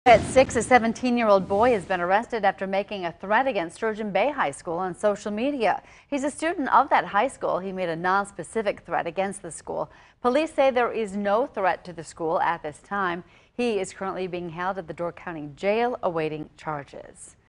At 6, a 17-year-old boy has been arrested after making a threat against Sturgeon Bay High School on social media. He's a student of that high school. He made a non-specific threat against the school. Police say there is no threat to the school at this time. He is currently being held at the Door County Jail awaiting charges.